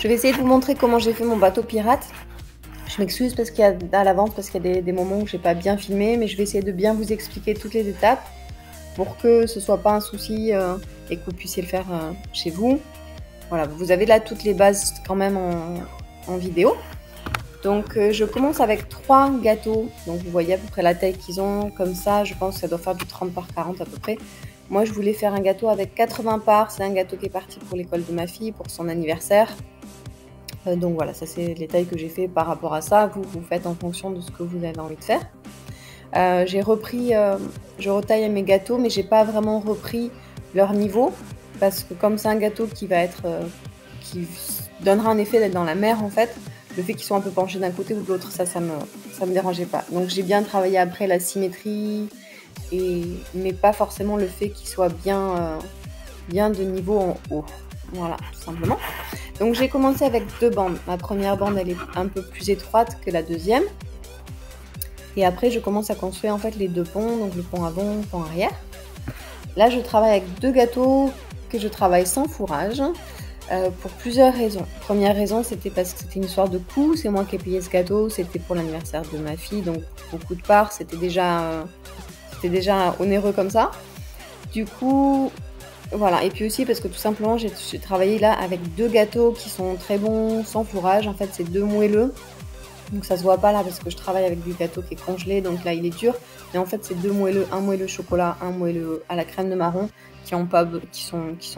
Je vais essayer de vous montrer comment j'ai fait mon bateau pirate. Je m'excuse parce qu'il y a à l'avance parce qu'il y a des moments où j'ai pas bien filmé, mais je vais essayer de bien vous expliquer toutes les étapes pour que ce soit pas un souci et que vous puissiez le faire chez vous. Voilà, vous avez là toutes les bases quand même en vidéo. Donc je commence avec 3 gâteaux, donc vous voyez à peu près la taille qu'ils ont, comme ça je pense que ça doit faire du 30 par 40 à peu près. Moi je voulais faire un gâteau avec 80 parts, c'est un gâteau qui est parti pour l'école de ma fille, pour son anniversaire. Donc voilà, ça c'est les tailles que j'ai fait par rapport à ça, vous faites en fonction de ce que vous avez envie de faire. J'ai repris, je retaille mes gâteaux, mais j'ai pas vraiment repris leur niveau, parce que comme c'est un gâteau qui va être, qui donnera un effet d'être dans la mer en fait, le fait qu'ils soient un peu penchés d'un côté ou de l'autre, ça me dérangeait pas. Donc j'ai bien travaillé après la symétrie, mais pas forcément le fait qu'ils soient bien de niveau en haut. Voilà, tout simplement. Donc j'ai commencé avec 2 bandes. Ma première bande, elle est un peu plus étroite que la deuxième. Et après, je commence à construire en fait les 2 ponts, donc le pont avant, le pont arrière. Là, je travaille avec 2 gâteaux que je travaille sans fourrage. Pour plusieurs raisons. Première raison, c'était parce que c'était une histoire de coût. C'est moi qui ai payé ce gâteau. C'était pour l'anniversaire de ma fille, donc beaucoup de parts. C'était déjà onéreux comme ça. Du coup, voilà. Et puis aussi parce que tout simplement, j'ai travaillé là avec 2 gâteaux qui sont très bons sans fourrage. En fait, c'est 2 moelleux. Donc ça se voit pas là parce que je travaille avec du gâteau qui est congelé. Donc là, il est dur. Mais en fait, c'est 2 moelleux. Un moelleux chocolat, un moelleux à la crème de marron qui sont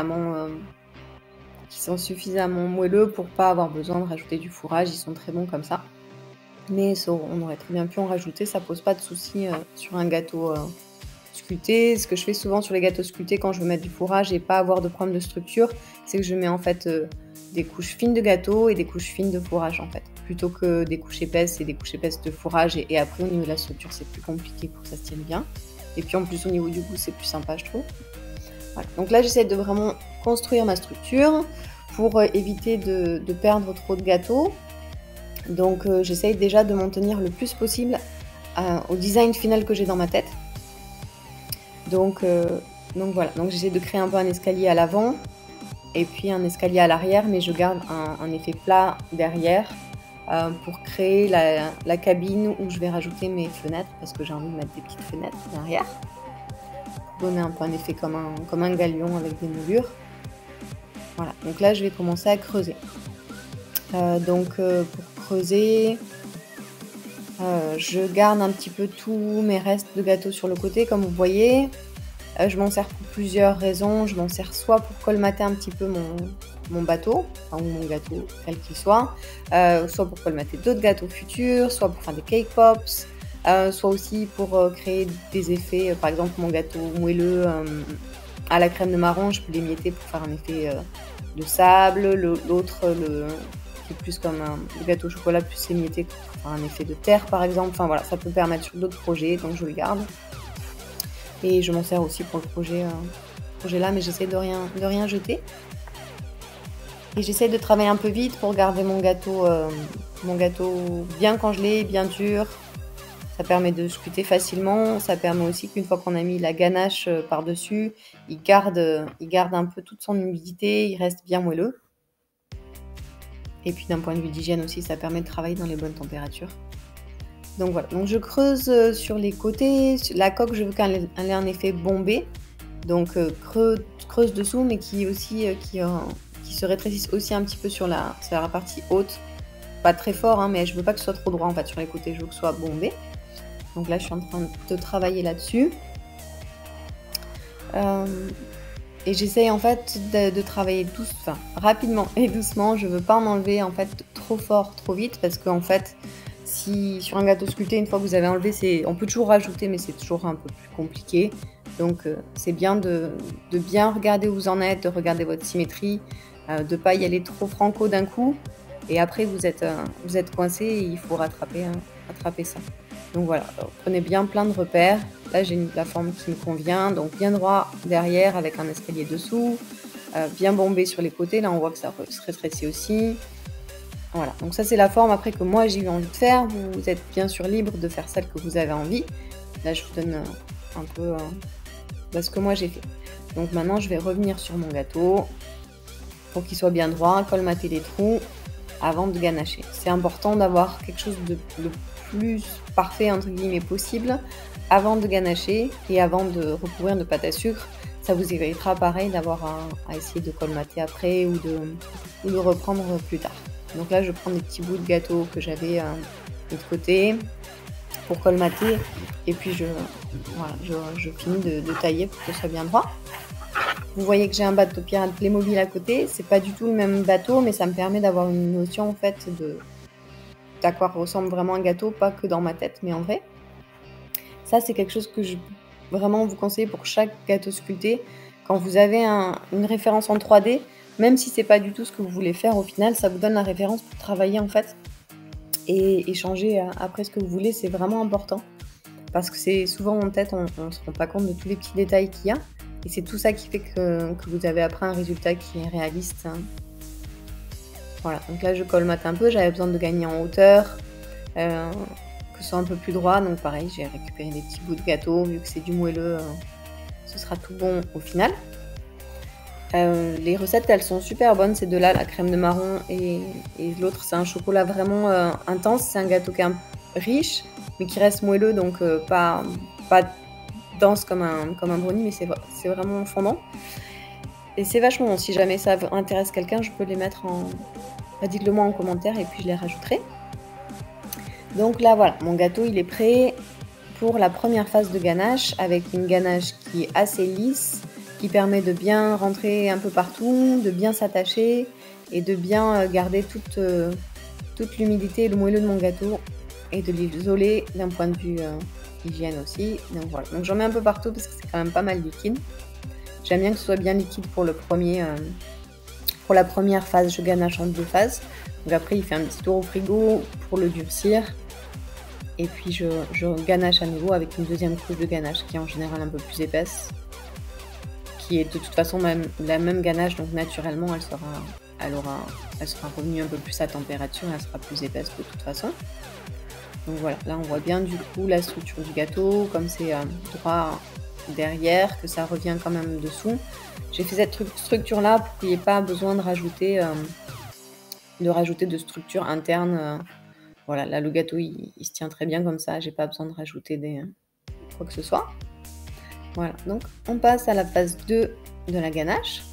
suffisamment moelleux pour pas avoir besoin de rajouter du fourrage. Ils sont très bons comme ça. Mais on aurait très bien pu en rajouter, ça pose pas de souci sur un gâteau sculpté. Ce que je fais souvent sur les gâteaux sculptés quand je veux mettre du fourrage et pas avoir de problème de structure, c'est que je mets en fait des couches fines de gâteau et des couches fines de fourrage en fait, plutôt que des couches épaisses et des couches épaisses de fourrage et après au niveau de la structure c'est plus compliqué pour que ça se tienne bien. Et puis en plus au niveau du goût c'est plus sympa je trouve. Voilà. Donc là j'essaie de vraiment construire ma structure pour éviter de perdre trop de gâteaux. Donc j'essaye déjà de m'en tenir le plus possible au design final que j'ai dans ma tête. Donc voilà, donc j'essaie de créer un peu un escalier à l'avant et puis un escalier à l'arrière, mais je garde un effet plat derrière pour créer la cabine où je vais rajouter mes fenêtres parce que j'ai envie de mettre des petites fenêtres derrière. Pour donner un peu un effet comme un galion avec des moulures. Voilà, donc là je vais commencer à creuser. Pour creuser, je garde un petit peu tous mes restes de gâteaux sur le côté comme vous voyez. Je m'en sers pour plusieurs raisons. Je m'en sers soit pour colmater un petit peu mon bateau, enfin, ou mon gâteau quel qu'il soit, soit pour colmater d'autres gâteaux futurs, soit pour faire des cake pops, soit aussi pour créer des effets. Par exemple mon gâteau moelleux à la crème de marron, je peux l'émietter pour faire un effet de sable. L'autre, qui est plus comme le gâteau au chocolat plus émietté pour faire un effet de terre par exemple. Enfin voilà, ça peut permettre sur d'autres projets, donc je le garde. Et je m'en sers aussi pour le projet là, mais j'essaie de rien jeter. Et j'essaie de travailler un peu vite pour garder mon gâteau bien congelé, bien dur. Ça permet de sculpter facilement. Ça permet aussi qu'une fois qu'on a mis la ganache par-dessus, il garde un peu toute son humidité, il reste bien moelleux. Et puis d'un point de vue d'hygiène aussi, ça permet de travailler dans les bonnes températures. Donc voilà, donc je creuse sur les côtés. La coque, je veux qu'elle ait un effet bombé. Donc creuse dessous, mais qui se rétrécisse aussi un petit peu sur la partie haute. Pas très fort, hein, mais je veux pas que ce soit trop droit en fait sur les côtés, je veux que ce soit bombé. Donc là, je suis en train de travailler là-dessus. Et j'essaye en fait de travailler rapidement et doucement. Je veux pas en enlever en fait trop fort, trop vite, parce qu'en fait, si sur un gâteau sculpté, une fois que vous avez enlevé, on peut toujours rajouter, mais c'est toujours un peu plus compliqué. Donc c'est bien de bien regarder où vous en êtes, de regarder votre symétrie, de pas y aller trop franco d'un coup. Et après, vous êtes coincé et il faut rattraper ça. Donc voilà, alors, prenez bien plein de repères. Là, j'ai la forme qui me convient, donc bien droit derrière avec un escalier dessous, bien bombé sur les côtés. Là, on voit que ça se rétrécit aussi. Voilà, donc ça c'est la forme après que moi j'ai eu envie de faire. Vous êtes bien sûr libre de faire celle que vous avez envie. Là, je vous donne un peu ce que moi j'ai fait. Donc maintenant, je vais revenir sur mon gâteau. pour qu'il soit bien droit, colmater les trous avant de ganacher. C'est important d'avoir quelque chose de le plus parfait entre guillemets possible avant de ganacher et avant de recouvrir de pâte à sucre. Ça vous évitera pareil d'avoir à essayer de colmater après ou de reprendre plus tard. Donc là je prends des petits bouts de gâteau que j'avais de l'autre côté pour colmater et puis je finis de tailler pour que ce soit bien droit. Vous voyez que j'ai un bateau pirate Playmobil à côté, c'est pas du tout le même bateau mais ça me permet d'avoir une notion en fait d'à quoi ressemble vraiment un gâteau, pas que dans ma tête mais en vrai. Ça c'est quelque chose que je vraiment vous conseille pour chaque gâteau sculpté. Quand vous avez une référence en 3D, même si c'est pas du tout ce que vous voulez faire au final, ça vous donne la référence pour travailler en fait et changer après ce que vous voulez, c'est vraiment important parce que c'est souvent en tête, on se rend pas compte de tous les petits détails qu'il y a et c'est tout ça qui fait que vous avez après un résultat qui est réaliste. Voilà, donc là je colmate un peu, j'avais besoin de gagner en hauteur, que ce soit un peu plus droit, donc pareil j'ai récupéré des petits bouts de gâteau, vu que c'est du moelleux, ce sera tout bon au final. Les recettes elles sont super bonnes, ces deux-là, la crème de marron et l'autre c'est un chocolat vraiment intense, c'est un gâteau qui est riche mais qui reste moelleux, donc pas dense comme un brownie, mais c'est vraiment fondant. Et c'est vachement bon, si jamais ça intéresse quelqu'un, je peux les mettre dites-le moi en commentaire et puis je les rajouterai. Donc là voilà, mon gâteau il est prêt pour la première phase de ganache avec une ganache qui est assez lisse, qui permet de bien rentrer un peu partout, de bien s'attacher et de bien garder toute l'humidité et le moelleux de mon gâteau et de l'isoler d'un point de vue hygiène aussi. Donc voilà, donc j'en mets un peu partout parce que c'est quand même pas mal liquide. J'aime bien que ce soit bien liquide pour pour la première phase, je ganache en 2 phases. Donc après il fait un petit tour au frigo pour le durcir. Et puis je ganache à nouveau avec une deuxième couche de ganache qui est en général un peu plus épaisse. Qui est de toute façon la même ganache, donc naturellement elle sera revenue un peu plus à température, elle sera plus épaisse de toute façon. Donc voilà, là on voit bien du coup la structure du gâteau, comme c'est droit derrière, que ça revient quand même dessous. J'ai fait cette structure là pour qu'il n'y ait pas besoin de rajouter de structure interne. Voilà, là le gâteau il se tient très bien comme ça, j'ai pas besoin de rajouter quoi que ce soit. Voilà, donc on passe à la phase 2 de la ganache.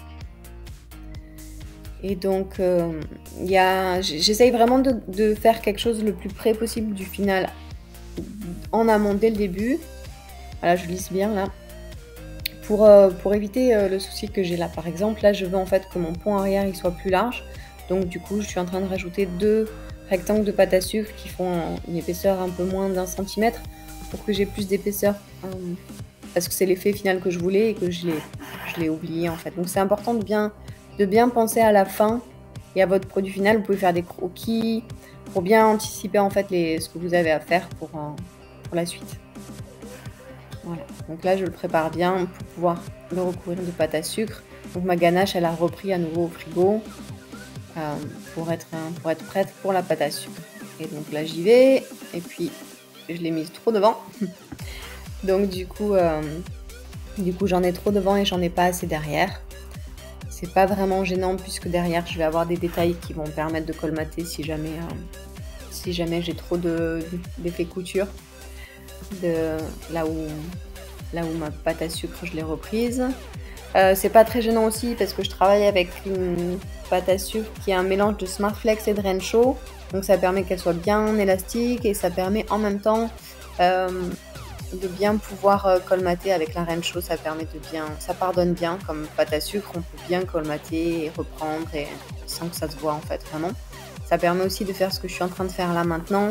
Et donc j'essaye vraiment de faire quelque chose le plus près possible du final en amont dès le début. Voilà, je lisse bien là. Pour éviter le souci que j'ai là. Par exemple, là je veux en fait que mon pont arrière il soit plus large. Donc du coup je suis en train de rajouter 2 rectangles de pâte à sucre qui font une épaisseur un peu moins d'1 centimètre pour que j'ai plus d'épaisseur. Parce que c'est l'effet final que je voulais et que je l'ai oublié en fait. Donc c'est important de bien penser à la fin et à votre produit final. Vous pouvez faire des croquis pour bien anticiper en fait ce que vous avez à faire pour la suite. Voilà, donc là je le prépare bien pour pouvoir le recouvrir de pâte à sucre. Donc ma ganache elle a repris à nouveau au frigo pour être prête pour la pâte à sucre. Et donc là j'y vais et puis je l'ai mise trop devant. Donc du coup j'en ai trop devant et j'en ai pas assez derrière. C'est pas vraiment gênant puisque derrière je vais avoir des détails qui vont me permettre de colmater si jamais j'ai trop d'effet couture de là où ma pâte à sucre je l'ai reprise. C'est pas très gênant aussi parce que je travaille avec une pâte à sucre qui est un mélange de Smartflex et de Renshaw, donc ça permet qu'elle soit bien élastique et ça permet en même temps de bien pouvoir colmater avec la Renshaw. Ça pardonne bien comme pâte à sucre, on peut bien colmater et reprendre et sans que ça se voit en fait vraiment. Ça permet aussi de faire ce que je suis en train de faire là maintenant,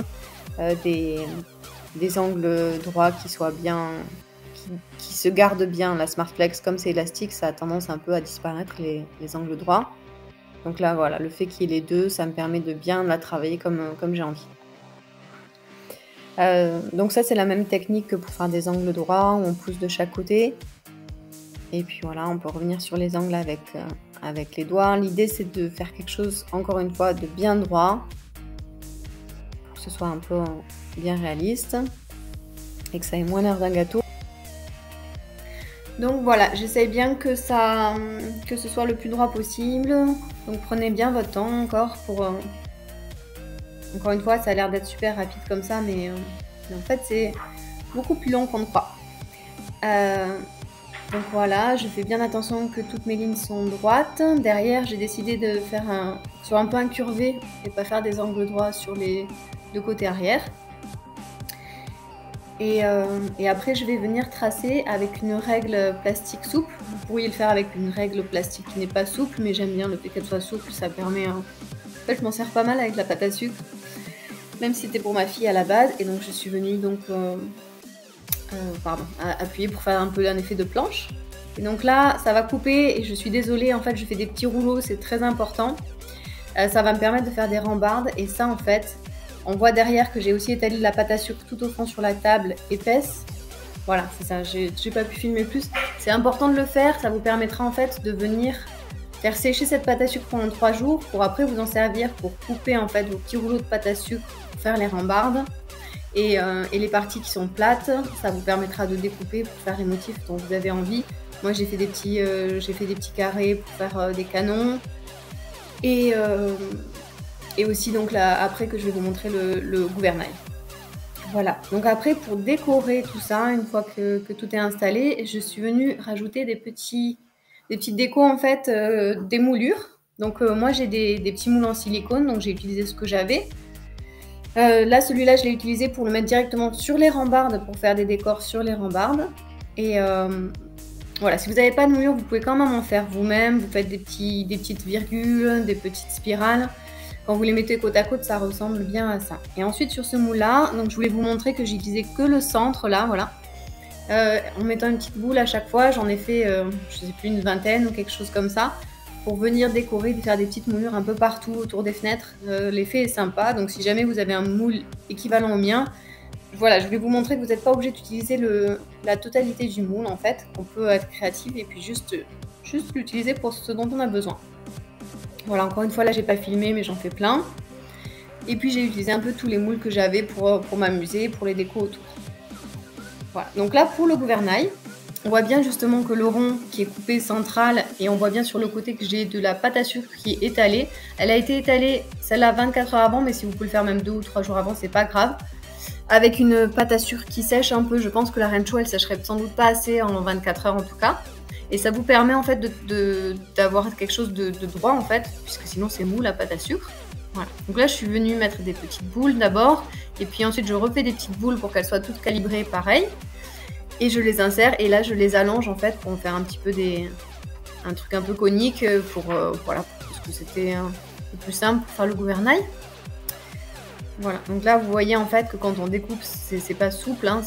des angles droits qui soient bien, qui se gardent bien. La Smartflex, comme c'est élastique, ça a tendance un peu à disparaître les angles droits. Donc là voilà, le fait qu'il y ait les deux, ça me permet de bien la travailler comme j'ai envie. Donc ça c'est la même technique que pour faire des angles droits où on pousse de chaque côté. Et puis voilà, on peut revenir sur les angles avec les doigts. L'idée c'est de faire quelque chose, encore une fois, de bien droit, pour que ce soit un peu bien réaliste et que ça ait moins l'air d'un gâteau. Donc voilà, j'essaye bien que ce soit le plus droit possible. Donc prenez bien votre temps encore pour... Encore une fois, ça a l'air d'être super rapide comme ça, mais en fait c'est beaucoup plus long qu'on ne croit. Donc voilà, je fais bien attention que toutes mes lignes sont droites. Derrière, j'ai décidé de faire soit un peu incurvé et pas faire des angles droits sur les deux côtés arrière. Et après, je vais venir tracer avec une règle plastique souple. Vous pourriez le faire avec une règle plastique qui n'est pas souple, mais j'aime bien le fait qu'elle soit souple, ça permet... En fait, je m'en sers pas mal avec la pâte à sucre, même si c'était pour ma fille à la base. Et donc, je suis venue donc, appuyer pour faire un peu un effet de planche. Et donc là, ça va couper et je suis désolée, en fait, je fais des petits rouleaux, c'est très important. Ça va me permettre de faire des rambardes et ça, en fait... On voit derrière que j'ai aussi étalé la pâte à sucre tout au fond sur la table, épaisse. Voilà, c'est ça, j'ai pas pu filmer plus. C'est important de le faire, ça vous permettra en fait de venir faire sécher cette pâte à sucre pendant 3 jours pour après vous en servir pour couper en fait vos petits rouleaux de pâte à sucre pour faire les rambardes. Et les parties qui sont plates, ça vous permettra de découper pour faire les motifs dont vous avez envie. Moi j'ai fait des petits carrés pour faire des canons. Et aussi donc là, après que je vais vous montrer le gouvernail. Voilà, donc après pour décorer tout ça, une fois que tout est installé, je suis venue rajouter des petites décos en fait, des moulures. Donc moi j'ai des petits moules en silicone, donc j'ai utilisé ce que j'avais. Là celui-là je l'ai utilisé pour le mettre directement sur les rambardes, pour faire des décors sur les rambardes. Et voilà, si vous n'avez pas de moulure, vous pouvez quand même en faire vous-même. Vous faites des petites virgules, des petites spirales. Quand vous les mettez côte à côte, ça ressemble bien à ça. Et ensuite, sur ce moule-là, donc je voulais vous montrer que j'utilisais que le centre, là, voilà. En mettant une petite boule à chaque fois, j'en ai fait, je sais plus, une vingtaine ou quelque chose comme ça, pour venir décorer, faire des petites moulures un peu partout autour des fenêtres. L'effet est sympa, donc si jamais vous avez un moule équivalent au mien, voilà, je voulais vous montrer que vous n'êtes pas obligé d'utiliser la totalité du moule, en fait. On peut être créatif et puis juste l'utiliser pour ce dont on a besoin. Voilà, encore une fois, là, j'ai pas filmé, mais j'en fais plein. Et puis, j'ai utilisé un peu tous les moules que j'avais pour m'amuser, pour les décos autour. Voilà, donc là, pour le gouvernail, on voit bien justement que le rond qui est coupé central, et on voit bien sur le côté que j'ai de la pâte à sucre qui est étalée. Elle a été étalée, celle-là, 24 heures avant, mais si vous pouvez le faire même 2 ou 3 jours avant, c'est pas grave. Avec une pâte à sucre qui sèche un peu, je pense que la reine chou, elle sècherait sans doute pas assez en 24 heures en tout cas. Et ça vous permet en fait d'avoir quelque chose de droit en fait, puisque sinon c'est mou la pâte à sucre. Voilà. Donc là je suis venue mettre des petites boules d'abord, et puis ensuite je refais des petites boules pour qu'elles soient toutes calibrées pareil. Et je les insère, et là je les allonge en fait pour en faire un petit peu un truc un peu conique, voilà, parce que c'était le plus simple pour faire le gouvernail. Voilà, donc là vous voyez en fait que quand on découpe, c'est pas souple, hein,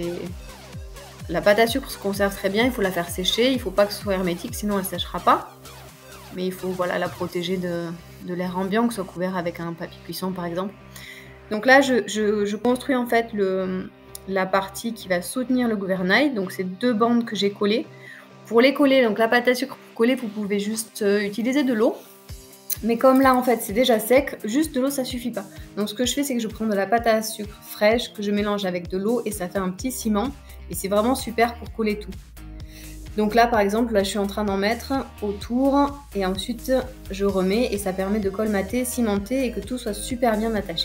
la pâte à sucre se conserve très bien, il faut la faire sécher, il ne faut pas que ce soit hermétique, sinon elle ne séchera pas. Mais il faut voilà, la protéger de l'air ambiant, que ce soit couvert avec un papier cuisson par exemple. Donc là, je construis en fait la partie qui va soutenir le gouvernail, donc c'est 2 bandes que j'ai collées. Pour les coller, donc la pâte à sucre pour coller, vous pouvez juste utiliser de l'eau. Mais comme là en fait c'est déjà sec, juste de l'eau ça suffit pas. Donc ce que je fais c'est que je prends de la pâte à sucre fraîche que je mélange avec de l'eau et ça fait un petit ciment. Et c'est vraiment super pour coller tout. Donc là par exemple, là je suis en train d'en mettre autour et ensuite je remets et ça permet de colmater, cimenter et que tout soit super bien attaché.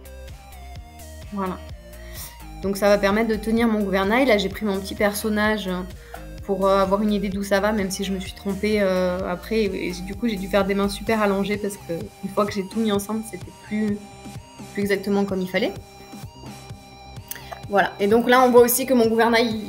Voilà. Donc ça va permettre de tenir mon gouvernail. Là j'ai pris mon petit personnage pour avoir une idée d'où ça va, même si je me suis trompée après. Et du coup j'ai dû faire des mains super allongées parce qu'une fois que j'ai tout mis ensemble, c'était plus exactement comme il fallait. Voilà, et donc là on voit aussi que mon gouvernail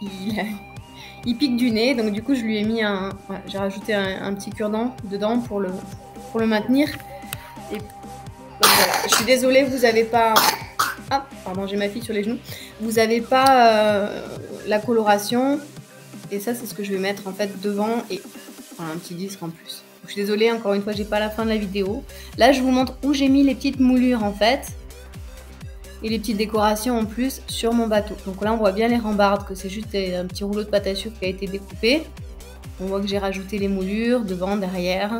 il pique du nez, donc du coup je lui ai mis voilà, j'ai rajouté un petit cure-dent dedans pour le maintenir. Et donc, voilà. Je suis désolée, vous avez pas... Ah, pardon, j'ai ma fille sur les genoux. Vous avez pas la coloration, et ça c'est ce que je vais mettre en fait devant, et enfin, un petit disque en plus. Donc, je suis désolée, encore une fois j'ai pas la fin de la vidéo. Là je vous montre où j'ai mis les petites moulures en fait. Et les petites décorations en plus sur mon bateau. Donc là on voit bien les rambardes, que c'est juste un petit rouleau de pâte à sucre qui a été découpé. On voit que j'ai rajouté les moulures devant, derrière.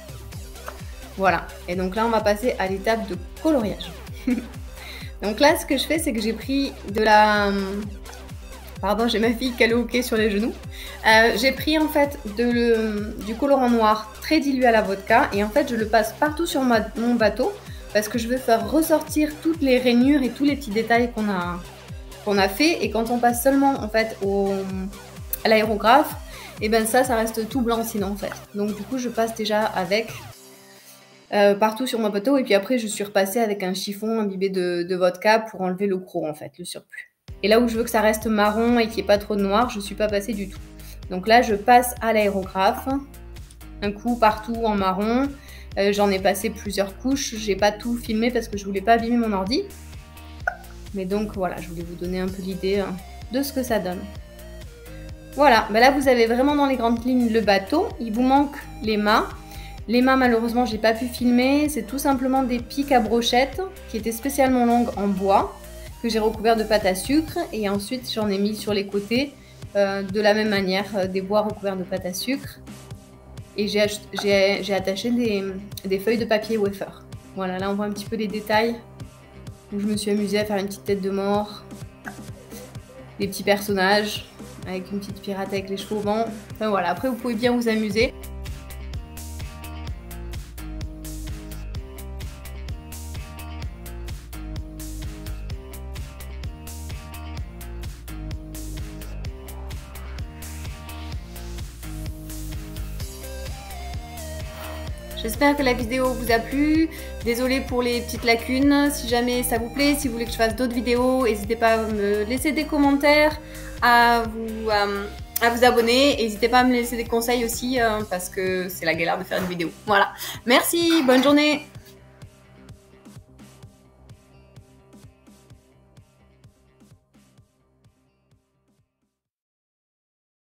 Voilà, et donc là on va passer à l'étape de coloriage. Donc là ce que je fais c'est que j'ai pris de la Pardon, j'ai ma fille qui a le hockey sur les genoux. J'ai pris en fait du colorant noir très dilué à la vodka et en fait je le passe partout sur mon bateau parce que je veux faire ressortir toutes les rainures et tous les petits détails qu'on a fait. Et quand on passe seulement en fait à l'aérographe, et ben ça reste tout blanc sinon en fait. Donc du coup je passe déjà avec partout sur mon bateau et puis après je suis repassée avec un chiffon imbibé de vodka pour enlever le gros en fait, le surplus. Et là où je veux que ça reste marron et qu'il n'y ait pas trop de noir, je ne suis pas passée du tout. Donc là, je passe à l'aérographe, un coup partout en marron. J'en ai passé plusieurs couches. J'ai pas tout filmé parce que je voulais pas abîmer mon ordi. Mais donc voilà, je voulais vous donner un peu l'idée de ce que ça donne. Voilà, ben là vous avez vraiment dans les grandes lignes le bateau. Il vous manque les mâts. Les mâts, malheureusement, j'ai pas pu filmer. C'est tout simplement des pics à brochettes qui étaient spécialement longues en bois, que j'ai recouvert de pâte à sucre et ensuite j'en ai mis sur les côtés de la même manière, des bois recouverts de pâte à sucre et j'ai attaché des feuilles de papier wafer. Voilà, là on voit un petit peu les détails où je me suis amusée à faire une petite tête de mort, des petits personnages avec une petite pirate avec les cheveux au vent. Enfin voilà, après vous pouvez bien vous amuser. J'espère que la vidéo vous a plu. Désolée pour les petites lacunes. Si jamais ça vous plaît, si vous voulez que je fasse d'autres vidéos, n'hésitez pas à me laisser des commentaires, à vous abonner. N'hésitez pas à me laisser des conseils aussi parce que c'est la galère de faire une vidéo. Voilà. Merci, bonne journée.